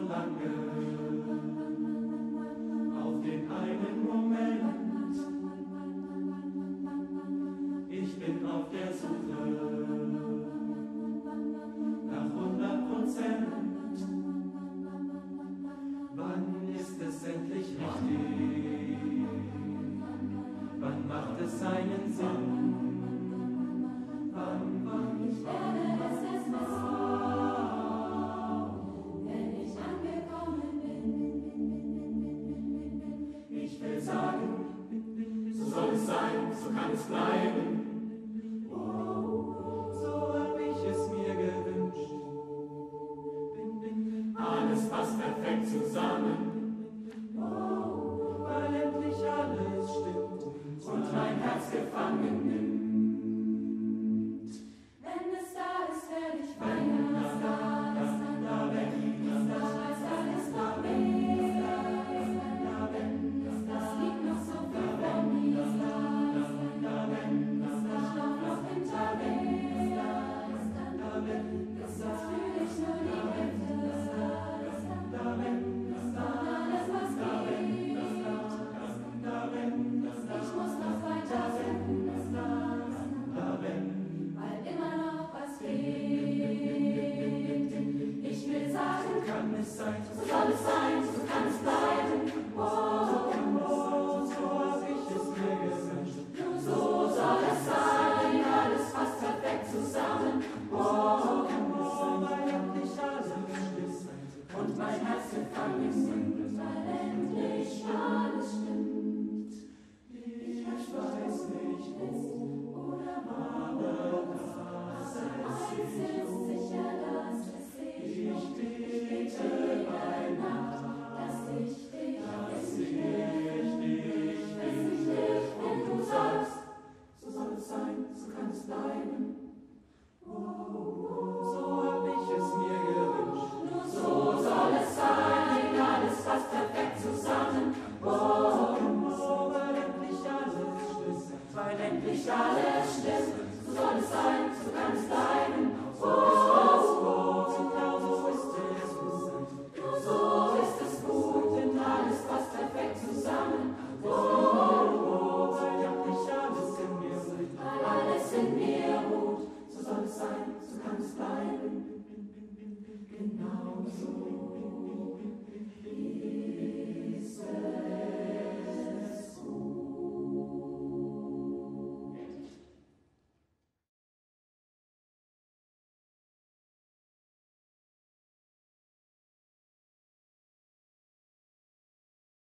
lange auf den einen Moment. Ich bin auf der Suche nach 100%. Wann ist es endlich richtig? Wann macht es seinen Sinn? Wann ich werde es erst mal, wenn ich angekommen bin. Ich will sagen, so soll es sein, so kann es bleiben. So hab ich es mir gewünscht. Alles passt perfekt zusammen. Weil endlich alles stimmt und mein Herz gefangen nimmt. Wenn es da ist, werde ich feiern. Das da, wenn es da ist, alles noch mehr. Das liegt noch so viel vor mir. Ich schlaf noch hinterher. Bis jetzt fühl ich nur die Hälfte. Alles, was geht. Ich muss noch weiter finden. Weil immer noch was fehlt. Ich will sagen, Kann es sein, so soll es sein, so kann es bleiben. so hab ich es mir gewünscht. Nur so soll es sein, alles passt perfekt zusammen. Weil endlich alles stimmt Und mein Herz gefangen nimmt, weil endlich alles stimmt. Ich weiß nicht wo, Oder aber das eins ist sicher, dass es sich lohnt. Ich bete bei Nacht, dass ich dich und du sollst. so soll es sein, so kann es bleiben. So hab ich es mir gewünscht. Nur so soll es sein, alles passt perfekt zusammen. Weil endlich alles stimmt. Weil endlich alles stimmt, so soll es sein, so kann es bleiben.